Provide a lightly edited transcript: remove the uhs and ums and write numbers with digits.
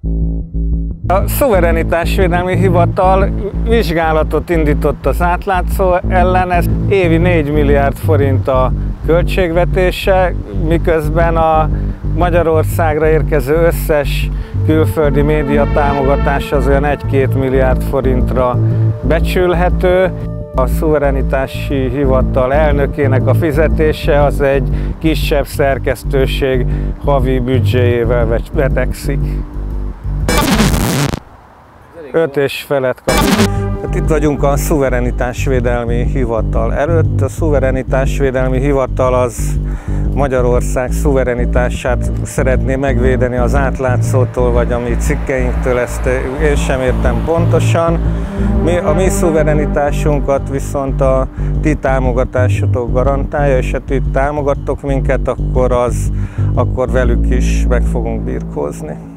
A Szuverenitásvédelmi Hivatal vizsgálatot indított az átlátszó ellen, ez évi 4 milliárd forint a költségvetése, miközben a Magyarországra érkező összes külföldi média támogatás az olyan 1-2 milliárd forintra becsülhető. A Szuverenitási Hivatal elnökének a fizetése az egy kisebb szerkesztőség havi büdzséjével vetekszik. 5,5 kap. Itt vagyunk a Szuverenitásvédelmi Hivatal előtt. A Szuverenitásvédelmi Hivatal az Magyarország szuverenitását szeretné megvédeni az átlátszótól, vagy a mi cikkeinktől, ezt én sem értem pontosan. A mi szuverenitásunkat viszont a ti támogatásotok garantálja, és ha ti támogattok minket, akkor velük is meg fogunk birkózni.